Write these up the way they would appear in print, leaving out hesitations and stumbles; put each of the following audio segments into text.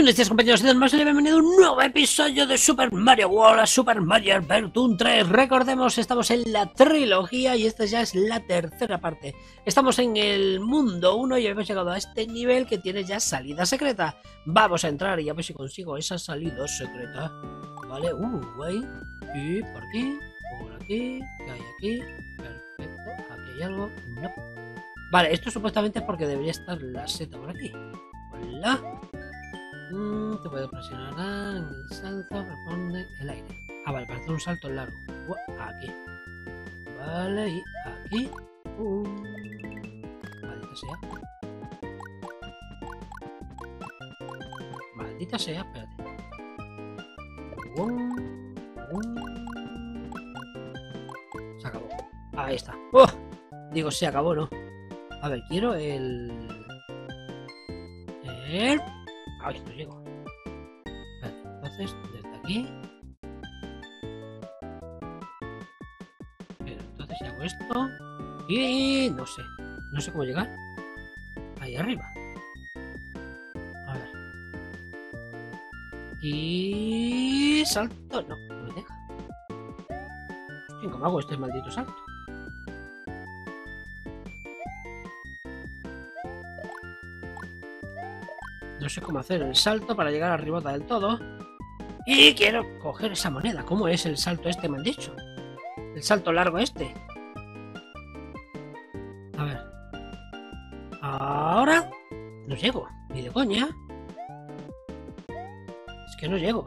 Buenos días, compañeros y demás, y bienvenido a un nuevo episodio de Super Mario World, a Super Mario Splatoon 3. Recordemos, estamos en la trilogía y esta ya es la tercera parte. Estamos en el mundo 1 y hemos llegado a este nivel que tiene ya salida secreta. Vamos a entrar y a ver si consigo esa salida secreta. Vale, guay. Y por aquí, ¿qué hay aquí? Perfecto, aquí hay algo. No. Vale, esto supuestamente es porque debería estar la seta por aquí. Hola. Te puedes presionar en el salto, responde el aire. Ah, vale, para hacer un salto largo. Aquí. Vale, y aquí. Maldita sea. Maldita sea, espérate. Se acabó. Ahí está. Digo, se acabó, ¿no? A ver, quiero el... Ay, no llego. Vale, entonces, desde aquí. Pero entonces si hago esto. Y no sé. No sé cómo llegar. Ahí arriba. A ver. Y salto. No, no me deja. Hostia, ¿cómo hago este maldito salto? No sé cómo hacer el salto para llegar arriba del todo. Y quiero coger esa moneda. ¿Cómo es el salto este, me han dicho? El salto largo este. A ver. Ahora no llego. Ni de coña. Es que no llego.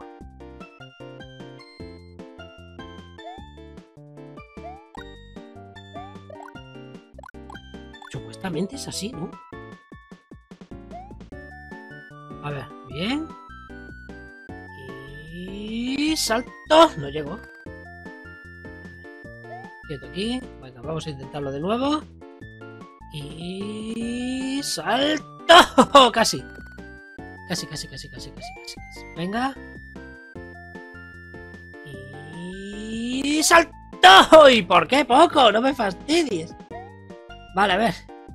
Supuestamente es así, ¿no? A ver, bien. Y salto. No llego. Quieto aquí. Bueno, vamos a intentarlo de nuevo. Y salto. Casi. Casi. Venga. Y salto. ¿Y por qué poco? No me fastidies. Vale, a ver.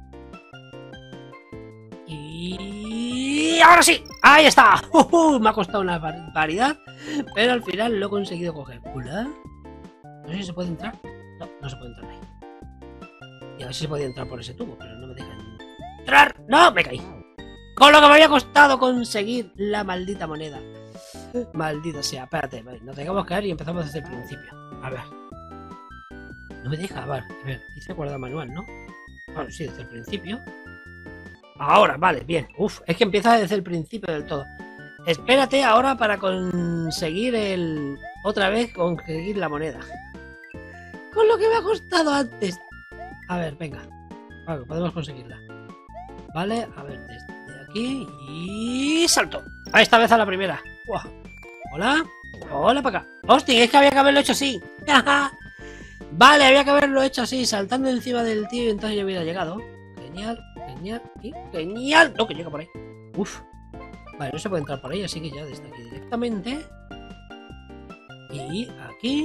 Y ahora sí, ahí está. Me ha costado una barbaridad, pero al final lo he conseguido coger. ¿Hola? No sé si se puede entrar. No, no se puede entrar ahí. Y a ver si se podía entrar por ese tubo, pero no me dejan entrar. No, me caí. Con lo que me había costado conseguir la maldita moneda. Maldita sea, espérate, vale, nos dejamos caer y empezamos desde el principio. A ver. No me deja, a ver, dice guardar manual, ¿no? Bueno, sí, desde el principio. Ahora, vale, bien. Uf, es que empieza desde el principio del todo. Espérate ahora para conseguir el... Otra vez conseguir la moneda. Con lo que me ha costado antes. A ver, venga. Vale, podemos conseguirla. Vale, a ver, desde aquí y... ¡salto! Esta vez a la primera. ¡Wow! Hola. Hola para acá. ¡Hostia! Es que había que haberlo hecho así. Vale, había que haberlo hecho así, saltando encima del tío y entonces yo hubiera llegado. Genial. Y genial. No, que llega por ahí. Uf. Vale, no se puede entrar por ahí, así que ya desde aquí directamente. Y aquí.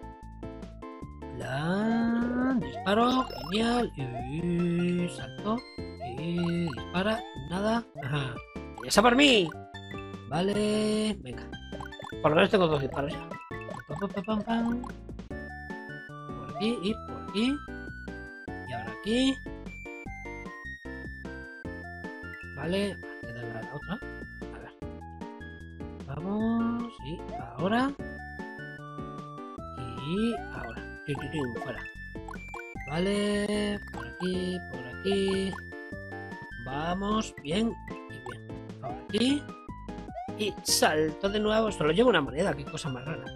Plan. Disparo. Genial. Y salto. Y dispara. Nada. Ajá. ¡Y esa por mí! Vale. Venga. Por lo menos tengo dos disparos ya. Por aquí y por aquí. Y ahora aquí. Vale, hay que darle a la otra. A ver. Vamos. Y ahora. Y ahora. Fuera. Vale. Por aquí. Vamos. Bien. Y bien. Ahora aquí. Y salto de nuevo. Solo llevo una moneda. Qué cosa más rara.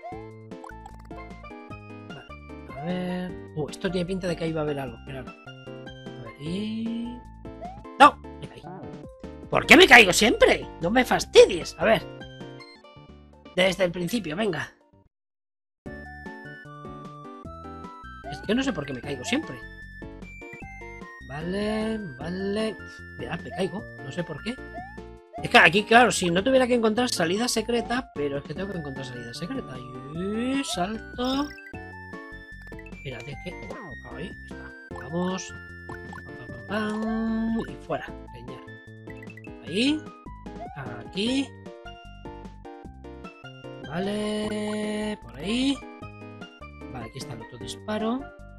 Vale. A ver. Esto tiene pinta de que ahí va a haber algo. Esperad. A ver. Y... ¡no! Me caí. ¿Por qué me caigo siempre? No me fastidies. A ver. Desde el principio, venga. Es que no sé por qué me caigo siempre. Vale. Mirad, me caigo. No sé por qué. Es que aquí, claro, si no tuviera que encontrar salida secreta, pero es que tengo que encontrar salida secreta. Y salto. Mirad, es que... ahí está. Vamos. Y fuera. Genial. Ahí. aquí. Vale, por ahí. Vale, aquí está el otro disparo.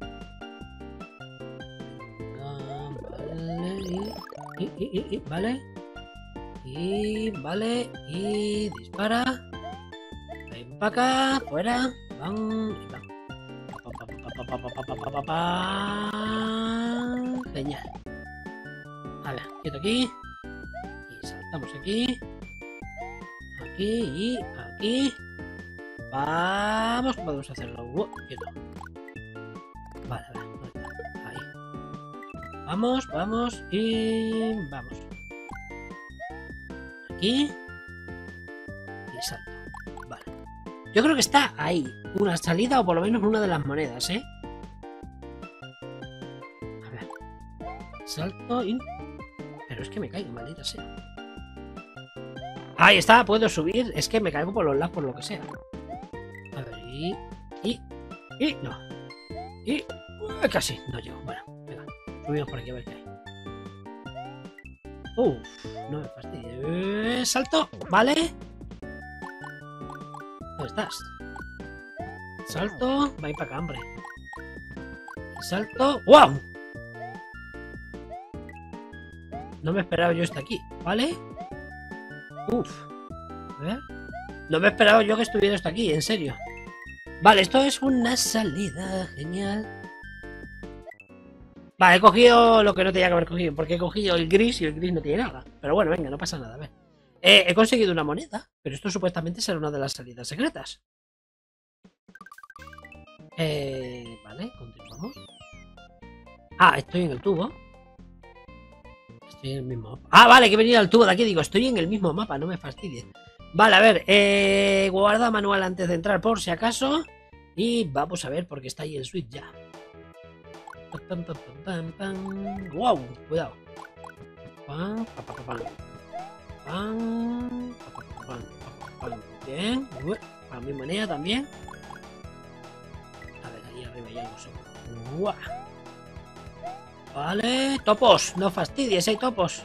Vale, vale. Y vale, y dispara. Ven para acá, fuera. Van y van. Genial. Vale, quieto aquí. Y saltamos aquí. Aquí y aquí. Vamos, podemos hacerlo. Quieto. Vale, vale, ahí. Vamos, vamos y vamos. Aquí. Y salto. Vale. Yo creo que está ahí. Una salida o por lo menos una de las monedas, ¿eh? A ver. Salto y... Pero es que me caigo, maldita sea. Ahí está, puedo subir. Es que me caigo por los lados por lo que sea. A ver, y no. Y casi, no llego. Bueno, venga, subimos por aquí a ver qué hay. No me fastidies. Salto, vale. ¿Dónde estás? Salto, va a ir para acá, hombre. Salto, ¡wow! No me esperaba yo estar aquí, ¿vale? A ver. No me esperaba yo que estuviera esto aquí, en serio. Vale, esto es una salida. Genial. Vale, he cogido lo que no tenía que haber cogido. Porque he cogido el gris y el gris no tiene nada. Pero bueno, venga, no pasa nada. A ver. He conseguido una moneda. Pero esto supuestamente será una de las salidas secretas. Vale, continuamos. Ah, estoy en el tubo. Estoy en el mismo mapa. Ah, vale, que he venido al tubo de aquí. Digo, estoy en el mismo mapa, no me fastidies. Vale, a ver, guarda manual antes de entrar por si acaso. Y vamos a ver porque está ahí el switch ya. ¡Wow! Cuidado. Bien. Para mi moneda también. A ver, ahí arriba hay algo. ¡Guau! Vale, topos. No fastidies, hay topos.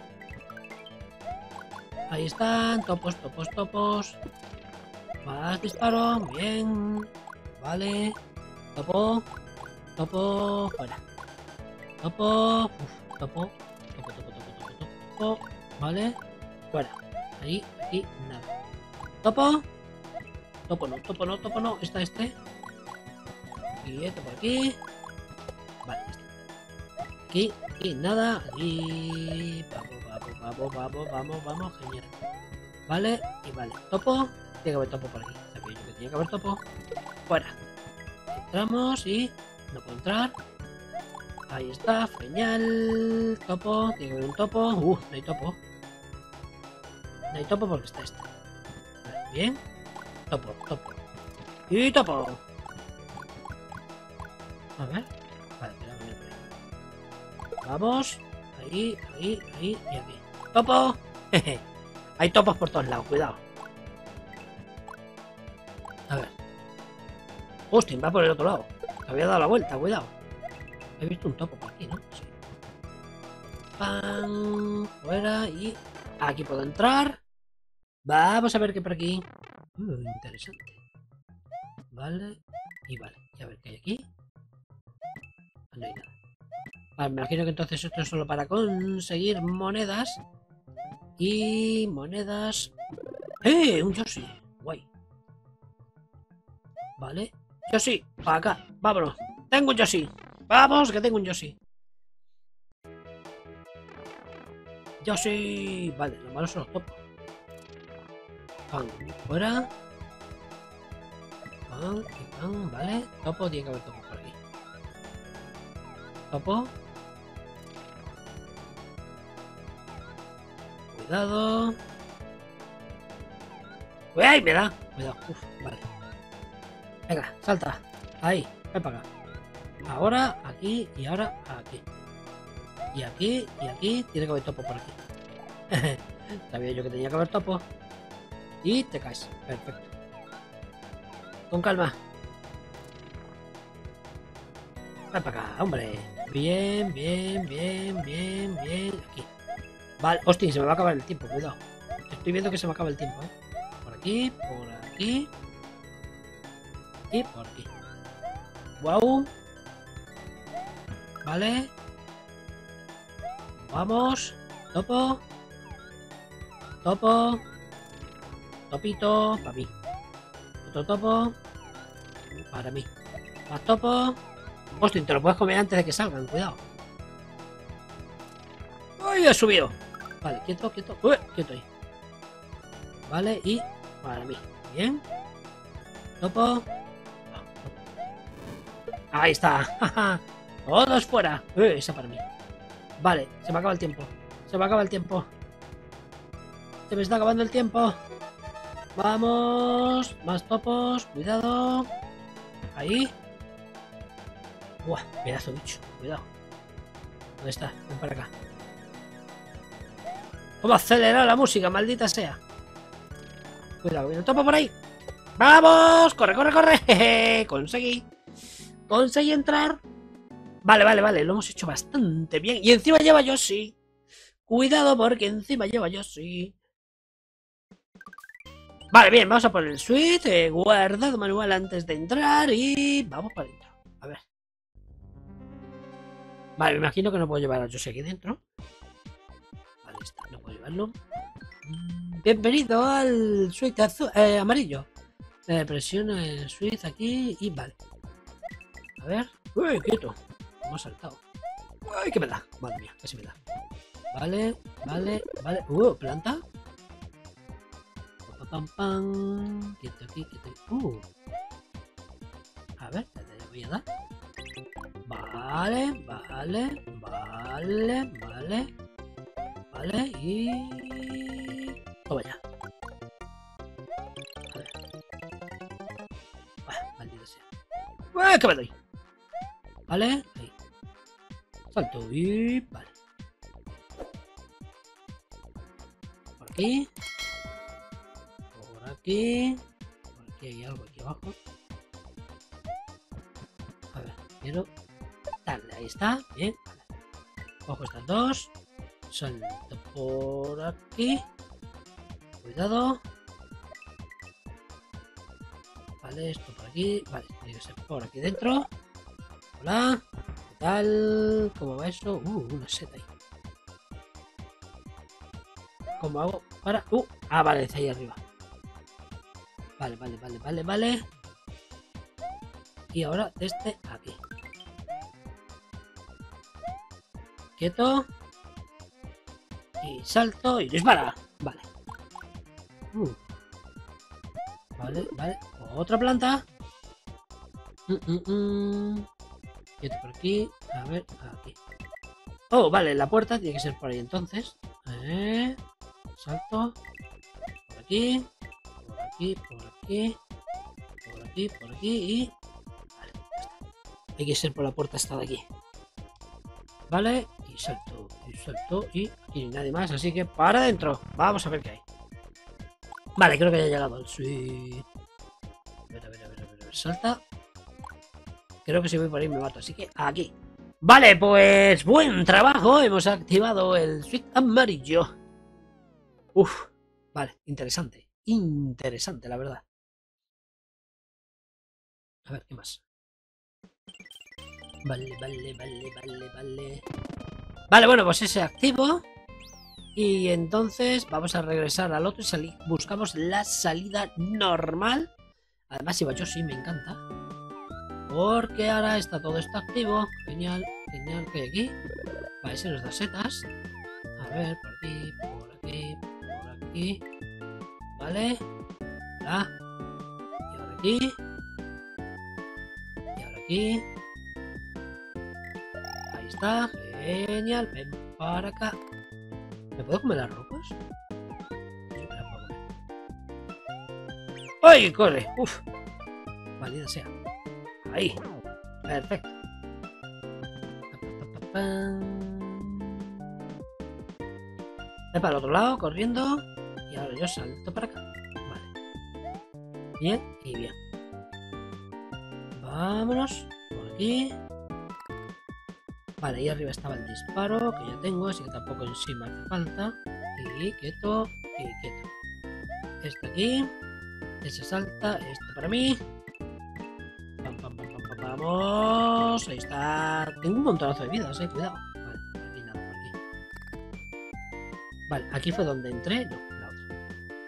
Ahí están, topos, topos, topos. Más disparo, bien. Vale. Topo. Topo, fuera. Topo. Topo. Topo. Vale. Fuera. Ahí, aquí, nada. Topo. Topo no, topo no, topo no. Está este. Y esto por aquí. Vale, este. Aquí, nada. Aquí. Vamos, genial. Vale, y vale. Topo. Tiene que haber topo por aquí. Sabía yo que tenía que haber topo. Fuera. Entramos y no puedo entrar. Ahí está, genial. Topo, tiene que haber un topo. No hay topo. No hay topo porque está este. Vale, bien. Topo, topo. Y topo. A ver. Vale, espera. Vamos. Ahí y aquí. ¡Topo! Hay topos por todos lados, cuidado. A ver. Hostia, va por el otro lado. Te había dado la vuelta, cuidado. He visto un topo por aquí, ¿no? Sí. ¡Pam! Fuera y... Aquí puedo entrar. Vamos a ver qué por aquí. Interesante. Vale. Y vale. Y a ver qué hay aquí. No hay nada. Vale, me imagino que entonces esto es solo para conseguir monedas. Y monedas... Un Yoshi. Guay. Vale. Yoshi, para acá. Vámonos. Tengo un Yoshi. Vamos, que tengo un Yoshi. Yoshi. Vale, los malos son los topos. Pan, fuera. Pan y pan, vale. Topo, tiene que haber topo por aquí. Topo. Cuidado. ¡Uy! Me da. Cuidado. Uf, vale. Venga, salta. Ahí, ven para acá. Ahora, aquí y ahora aquí. Y aquí y aquí. Tiene que haber topo por aquí. Sabía yo que tenía que haber topo. Y te caes. Perfecto. Con calma. Ven para acá, hombre. Bien, bien, bien, bien, bien. Aquí. Vale, hostia, se me va a acabar el tiempo, cuidado. Estoy viendo que se me acaba el tiempo, ¿eh? Por aquí y por aquí. Wow. Vale. Vamos. Topo. Topo. Topito. Para mí. Otro topo. Para mí. Más topo. Hostia, te lo puedes comer antes de que salgan. Cuidado. ¡Uy! He subido. Vale, quieto, quieto. ¡Uy! Quieto ahí. Vale, y para mí. Bien. Topo. Ahí está. Todos fuera. Esa para mí. Vale, se me acaba el tiempo. Se me acaba el tiempo. Se me está acabando el tiempo. Vamos. Más topos. Cuidado. Ahí. Buah, pedazo de bicho. Cuidado. ¿Dónde está? Ven para acá. ¿Cómo acelerar la música? Maldita sea. Cuidado, viene el topo por ahí. ¡Vamos! ¡Corre, corre, corre! Jeje, conseguí. Conseguí entrar. Vale, vale, vale. Lo hemos hecho bastante bien. Y encima lleva Yoshi. Cuidado porque encima lleva Yoshi. Vale, bien. Vamos a poner el switch. Guardado manual antes de entrar. Y vamos para adentro. A ver. Vale, me imagino que no puedo llevar a Yoshi aquí dentro. Vale, está. No puedo llevarlo. Bienvenido al switch azul, amarillo. Presiona el switch aquí y vale. A ver. Uy, quieto. Hemos saltado. Uy, ¿qué me da? Madre mía, casi me da. Vale, vale, vale. Planta. Pam, pam. Quieto aquí, quieto aquí. A ver, le voy a dar. Vale, vale, vale, vale. Vale, y... toma ya. A ver. Maldita sea. ¿Qué me doy? Vale, ahí. Salto y... vale. Por aquí. Por aquí. Por aquí hay algo aquí abajo. A ver, quiero... darle, ahí está. Bien, vale. Cojo estas dos. Salto por aquí. Cuidado. Vale, esto por aquí. Vale, tiene que ser por aquí dentro. Hola. ¿Qué tal? ¿Cómo va eso? Una seta ahí. ¿Cómo hago para...? Vale, está ahí arriba. Vale, vale, vale, vale, vale. Y ahora desde aquí. Quieto. Y salto y dispara. Vale. Vale, vale. Otra planta. Quieto por aquí. A ver, aquí. Oh, vale, la puerta tiene que ser por ahí entonces. Salto. Por aquí. Por aquí, por aquí. Por aquí, por aquí y... vale, ya está. Hay que ser por la puerta esta de aquí. Vale, y salto, y aquí no hay nadie más, así que para adentro. Vamos a ver qué hay. Vale, creo que ya ha llegado el switch. A ver, a ver, a ver, a ver, a ver, salta. Creo que si voy por ahí me mato, así que aquí. Vale, pues buen trabajo. Hemos activado el switch amarillo. Uf, vale, interesante. Interesante, la verdad. A ver, ¿qué más? Vale, vale, vale, vale, vale. Vale, bueno, pues ese activo. Y entonces vamos a regresar al otro y buscamos la salida normal. Además, si va yo sí me encanta. Porque ahora está todo esto activo. Genial, genial. ¿Qué hay aquí? Vale, se nos da setas. A ver, por aquí, por aquí, por aquí. Vale. Hola. Y ahora aquí. Y ahora aquí. Ahí está. Genial. Ven para acá. ¿Me puedo comer las ropas? Sí, me las puedo comer. ¡Ay, corre! ¡Uf! Válida sea. Ahí. Perfecto. Voy para el otro lado, corriendo. Y ahora yo salto para acá. Vale. Bien y bien. Vámonos. Por aquí. Vale, ahí arriba estaba el disparo, que ya tengo, así que tampoco en sí me hace falta. Y quieto. y quieto. Este aquí. Ese salta. Esto para mí. Pam, pam, pam, pam, pam, vamos. Ahí está. Tengo un montonazo de vidas, cuidado. Vale, aquí nada, por aquí. Vale, aquí fue donde entré. No, la otra.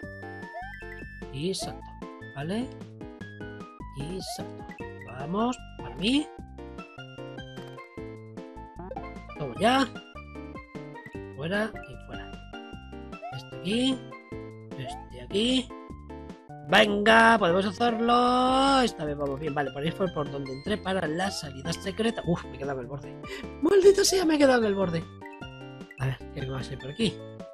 Y salto. Vale. Y salto. Vamos. Para mí. Toma ya. Fuera y fuera. Este aquí. Este aquí. Venga, podemos hacerlo. Esta vez vamos bien. Vale, por ahí fue por donde entré para la salida secreta. Uf, me he quedado en el borde. Maldita sea, me he quedado en el borde. A ver, ¿qué más hay por aquí?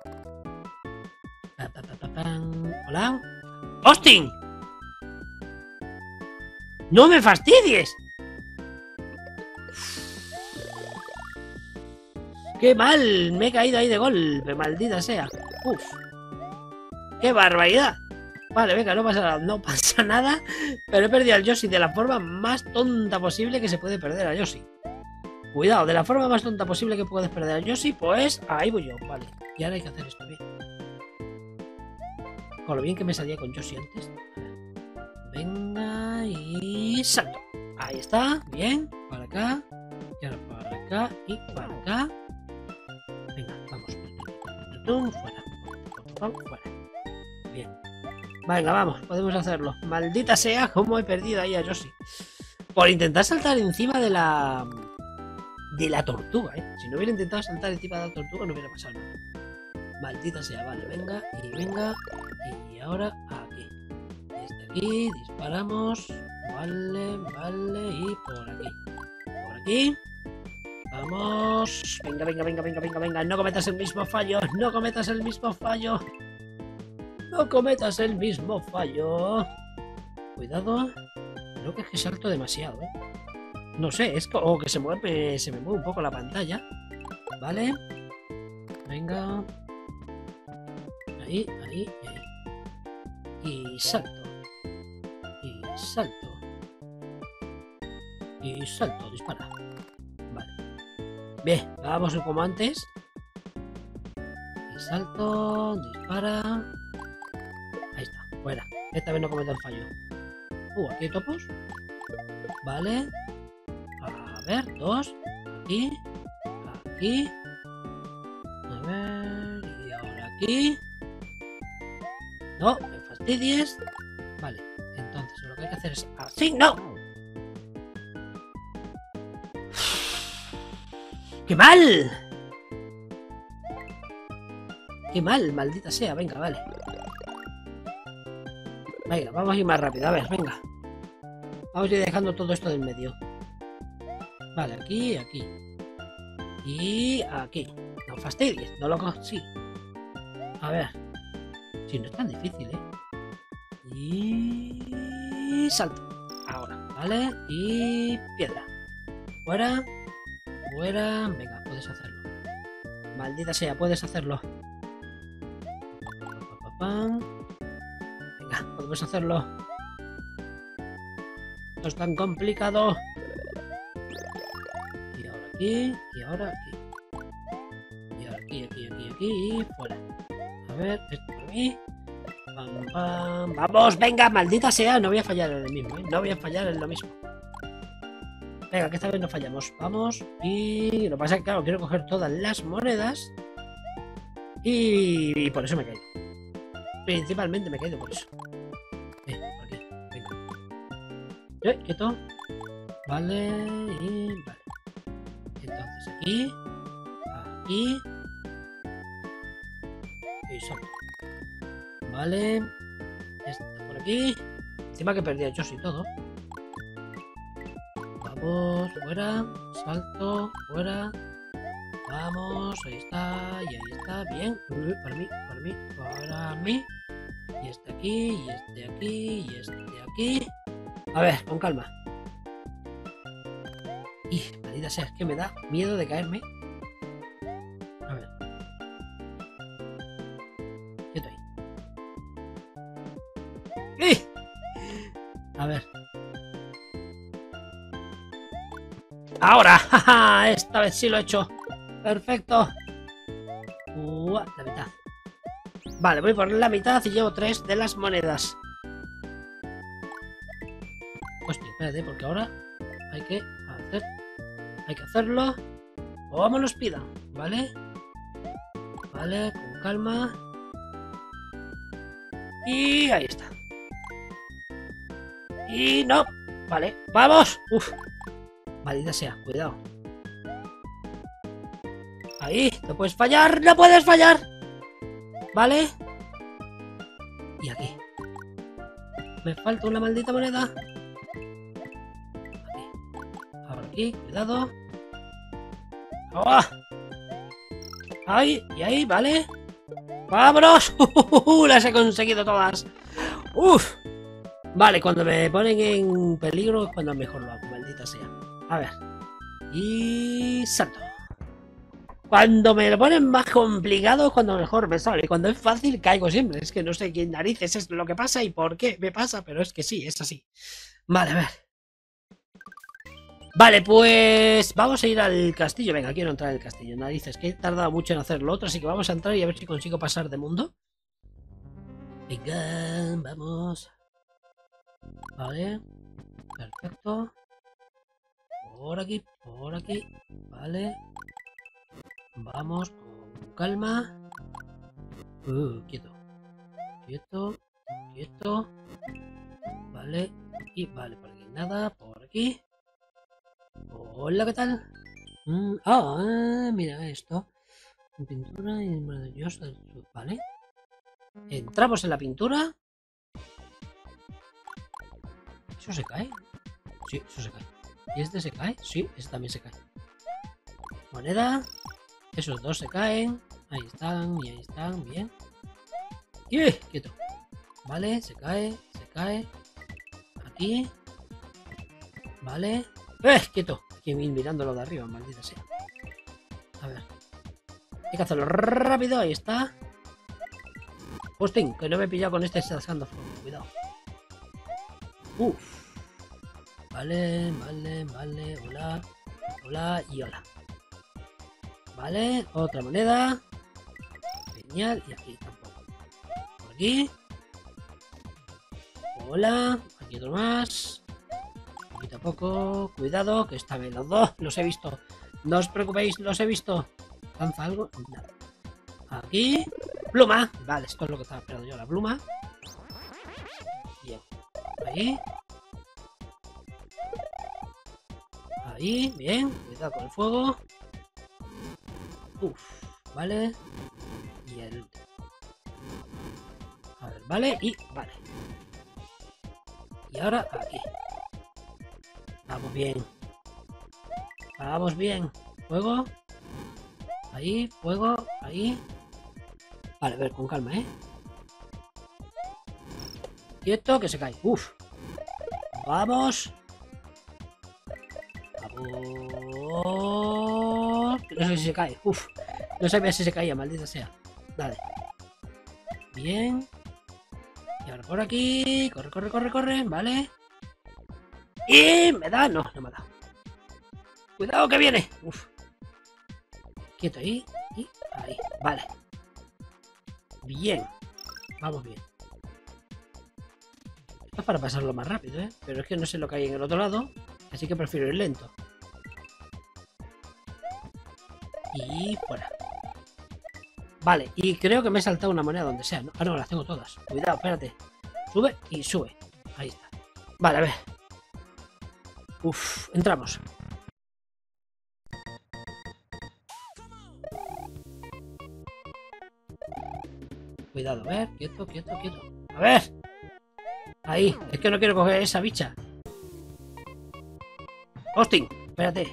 Hola. ¡Austin! ¡No me fastidies! ¡Qué mal! Me he caído ahí de golpe, maldita sea. ¡Uf! ¡Qué barbaridad! Vale, venga, no pasa nada. Pero he perdido al Yoshi de la forma más tonta posible que se puede perder a Yoshi. Cuidado, de la forma más tonta posible que puedes perder a Yoshi, pues ahí voy yo. Vale, y ahora hay que hacer esto bien. Con lo bien que me salía con Yoshi antes. Venga, y salto. Ahí está, bien. Para acá. Y ahora para acá y para acá. Venga, vamos. Fuera. Fuera. Bien. Venga, vamos, podemos hacerlo. Maldita sea, cómo he perdido ahí a Yoshi. Por intentar saltar encima de la tortuga, Si no hubiera intentado saltar encima de la tortuga no hubiera pasado nada. Maldita sea, vale, venga, y ahora aquí. Desde aquí, disparamos. Vale, y por aquí. Por aquí. Vamos. Venga. No cometas el mismo fallo. No cometas el mismo fallo. Cuidado. Creo que es que salto demasiado, No sé, es como que se me mueve un poco la pantalla. Vale. Venga. Ahí. Y salto. Dispara. Vale. Bien, vamos como antes. Y salto, dispara. Ahí está, fuera. Esta vez no cometo el fallo. Aquí hay topos. Vale. A ver, 2. Aquí. A ver. Y ahora aquí. No, me fastidies. Vale, entonces lo que hay que hacer es así. ¡No! ¡Qué mal! ¡Qué mal, maldita sea! Venga, vale. Venga, vamos a ir más rápido. A ver, venga. Vamos a ir dejando todo esto del medio. Vale, aquí. Y aquí. No fastidies, no lo consigo. A ver. Si no es tan difícil, Y salto. Ahora, ¿vale? Y piedra. Fuera. Venga, puedes hacerlo. Maldita sea, puedes hacerlo. Venga, podemos hacerlo. No es tan complicado. Y ahora aquí. Y ahora aquí. Y ahora aquí. Y fuera. A ver, esto por aquí. Vamos, venga, maldita sea. No voy a fallar en el mismo, No voy a fallar en lo mismo. Venga, que esta vez no fallamos. Vamos. Y lo que pasa es que, claro, quiero coger todas las monedas. Y por eso me he caído. Principalmente me he caído por eso. Por aquí. Venga. Quieto. Vale. Y vale. Entonces aquí. Y salto. Vale. Esto por aquí. Encima que perdí a Yoshi y todo. Vamos, fuera. Salto, fuera. Vamos, ahí está. Y ahí está. Bien. Para mí. Y este aquí, y este aquí, y este aquí. A ver, con calma. Y maldita sea, es que me da miedo de caerme. A ver. Quieto ahí. A ver. ¡Ahora! ¡Ja! Esta vez sí lo he hecho. Perfecto. La mitad. Vale, voy por la mitad y llevo 3 de las monedas. Hostia, espérate, porque ahora hay que hacerlo como nos pida, ¿vale? Vale, con calma. Y ahí está. Y no. Vale, ¡vamos! Uf. Maldita sea, cuidado. Ahí, no puedes fallar, no puedes fallar. Vale. Y aquí. Me falta una maldita moneda. Aquí. Ahora aquí, cuidado. ¡Ah! Ahí, y ahí, vale. ¡Vámonos! Las he conseguido todas. ¡Uf! Vale, cuando me ponen en peligro es cuando mejor lo hago, maldita sea. A ver. Y salto. Cuando me lo ponen más complicado es cuando mejor me sale. Cuando es fácil caigo siempre. Es que no sé qué narices es lo que pasa y por qué me pasa, pero es que sí, es así. Vale, a ver. Vale, pues vamos a ir al castillo. Venga, quiero entrar en el castillo. Narices, que he tardado mucho en hacer lo otro, así que vamos a entrar y a ver si consigo pasar de mundo. Venga, vamos. Vale. Perfecto. Por aquí, vale. Vamos, con calma. Quieto. Quieto. Vale. Y vale, por aquí nada, por aquí. Hola, ¿qué tal? Mira esto. Pintura y maravillosa. Vale. Entramos en la pintura. ¿Eso se cae? Sí, eso se cae. ¿Y este se cae? Sí, este también se cae. Moneda. Esos dos se caen. Ahí están, y ahí están, bien. Y quieto. Vale, se cae. Aquí. Vale. Quieto. Hay que ir mirándolo de arriba, maldita sea. A ver. Hay que hacerlo rápido, ahí está. Hosting, que no me he pillado con este sacando fuego. Cuidado. Vale. Hola y hola. Vale, otra moneda. Genial, y aquí tampoco. Por aquí. Hola, aquí otro más. Aquí tampoco. Cuidado, que esta vez los dos los he visto. No os preocupéis, los he visto. ¿Lanza algo? Nada. Aquí. Pluma. Vale, esto es lo que estaba esperando yo, la pluma. Bien. Ahí. Ahí, bien. Cuidado con el fuego. Vale. Y el último. A ver, vale. Y vale. Y ahora aquí. Vamos bien. Vamos bien. Fuego. Ahí, fuego. Ahí. Vale, a ver, con calma, ¿eh? Quieto, que se cae. Vamos. No sé si se cae. No sabía si se caía, maldita sea. Dale. Bien. Y ahora por aquí. Corre. Vale. Y me da. No me da. Cuidado que viene. Quieto ahí. Y ahí. Vale. Bien. Vamos bien. Esto es para pasarlo más rápido, ¿eh? Pero es que no sé lo que hay en el otro lado. Así que prefiero ir lento. Y fuera. Vale, y creo que me he saltado una moneda donde sea, ¿no? Ah, no, las tengo todas. Cuidado, espérate. Sube y sube. Ahí está. Vale, a ver. Entramos. Cuidado, a ver. Quieto. A ver. Ahí. Es que no quiero coger esa bicha. Hosting, espérate.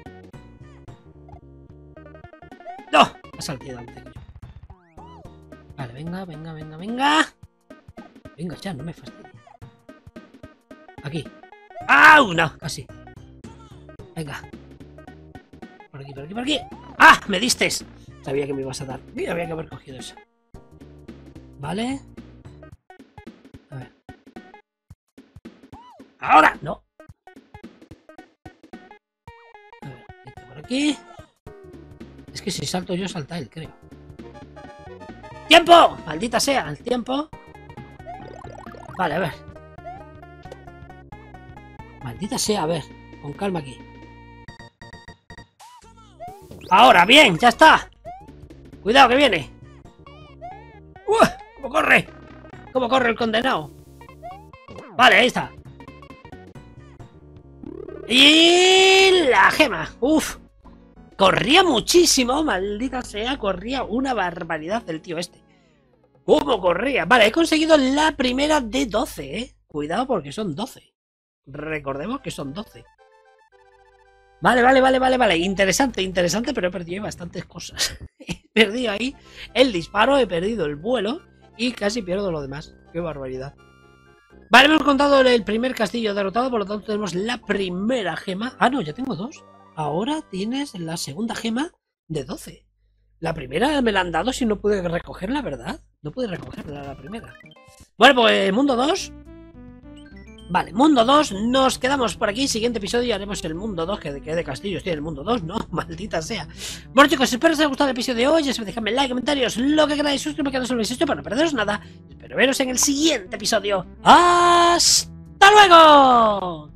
¡No! Ha saltado antes que yo. Vale, venga. Venga, ya, no me fastidies. Aquí. ¡Au! No, casi. Venga. Por aquí. ¡Ah! ¡Me distes! Sabía que me ibas a dar. Mira, había que haber cogido eso. Vale. A ver. ¡Ahora! No. A ver, esto por aquí. Es que si salto yo, salta él, creo. ¡Tiempo! Maldita sea, el tiempo. Vale, a ver. Maldita sea, a ver. Con calma aquí. Ahora, bien, ya está. Cuidado que viene. ¿Cómo corre? ¿Cómo corre el condenado? Vale, ahí está. Y la gema. Uf. Corría muchísimo, maldita sea. Corría una barbaridad el tío este. ¿Cómo corría? Vale, he conseguido la primera de 12, ¿eh? Cuidado porque son 12. Recordemos que son 12. Vale. Interesante, pero he perdido bastantes cosas. He perdido ahí el disparo, he perdido el vuelo y casi pierdo lo demás. Qué barbaridad. Vale, hemos contado el primer castillo derrotado, por lo tanto tenemos la primera gema. Ah, no, ya tengo 2. Ahora tienes la segunda gema de 12. La primera me la han dado si no pude recogerla, ¿verdad? No pude recogerla la primera. Bueno, pues mundo 2. Vale, mundo 2, nos quedamos por aquí. Siguiente episodio haremos el mundo 2, que de castillo estoy en el mundo 2, no, maldita sea. Bueno chicos, espero que os haya gustado el episodio de hoy. Ya sabéis, dejadme like, comentarios, lo que queráis, suscribirme que no os olvidéis esto para no perderos nada. Espero veros en el siguiente episodio. ¡Hasta luego!